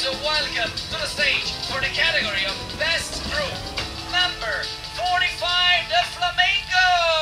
So welcome to the stage for the category of Best Group, number 45, the Flamingo!